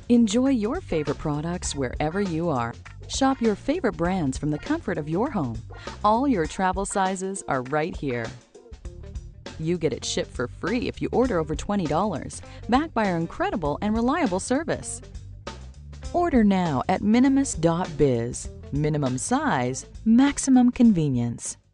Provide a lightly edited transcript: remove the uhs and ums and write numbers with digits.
Enjoy your favorite products wherever you are. Shop your favorite brands from the comfort of your home. All your travel sizes are right here. You get it shipped for free if you order over $20, backed by our incredible and reliable service. Order now at minimus.biz. Minimum size, maximum convenience.